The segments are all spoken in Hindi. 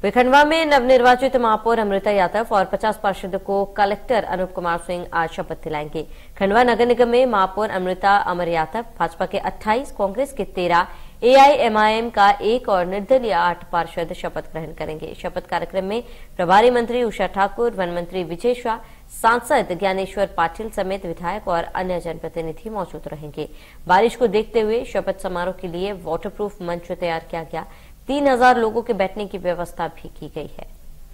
खंडवा में नवनिर्वाचित महापौर अमृता यादव और 50 पार्षदों को कलेक्टर अनूप कुमार सिंह आज शपथ दिलाएंगे। खंडवा नगर निगम में महापौर अमृता अमर यादव, भाजपा के 28, कांग्रेस के 13, एआईएमआईएम का 1 और निर्दलीय 8 पार्षद शपथ ग्रहण करेंगे। शपथ कार्यक्रम में प्रभारी मंत्री उषा ठाकुर, वन मंत्री विजय शाह, सांसद ज्ञानेश्वर पाटिल समेत विधायक और अन्य जनप्रतिनिधि मौजूद रहेंगे। बारिश को देखते हुए शपथ समारोह के लिए वाटरप्रूफ मंच तैयार किया गया। 3000 लोगों के बैठने की व्यवस्था भी की गई है।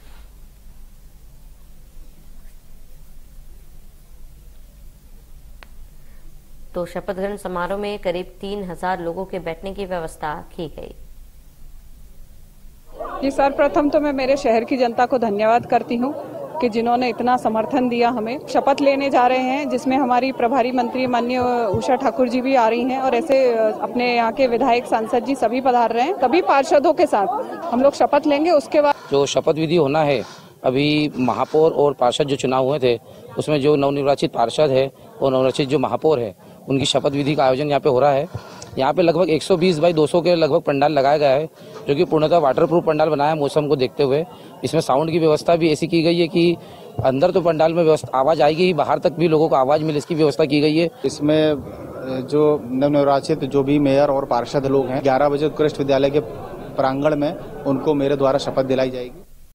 तो शपथ ग्रहण समारोह में करीब 3000 लोगों के बैठने की व्यवस्था की गई। जी, सर्वप्रथम तो मैं मेरे शहर की जनता को धन्यवाद करती हूँ कि जिन्होंने इतना समर्थन दिया हमें। शपथ लेने जा रहे हैं जिसमें हमारी प्रभारी मंत्री माननीय उषा ठाकुर जी भी आ रही हैं और ऐसे अपने यहाँ के विधायक, सांसद जी सभी पधार रहे हैं। सभी पार्षदों के साथ हम लोग शपथ लेंगे। उसके बाद जो शपथ विधि होना है, अभी महापौर और पार्षद जो चुनाव हुए थे उसमें जो नवनिर्वाचित पार्षद है और नवनिर्वाचित जो महापौर है उनकी शपथ विधि का आयोजन यहाँ पे हो रहा है। यहाँ पे लगभग 120 बाई 200 के लगभग पंडाल लगाया गया है, जो कि पूर्णतः वाटरप्रूफ पंडाल बनाया है मौसम को देखते हुए। इसमें साउंड की व्यवस्था भी ऐसी की गई है कि अंदर तो पंडाल में आवाज आएगी ही, बाहर तक भी लोगों को आवाज मिले, इसकी व्यवस्था की गई है। इसमें जो नवनिर्वाचित जो भी मेयर और पार्षद लोग हैं 11 बजे उत्कृष्ट विद्यालय के प्रांगण में उनको मेरे द्वारा शपथ दिलाई जाएगी।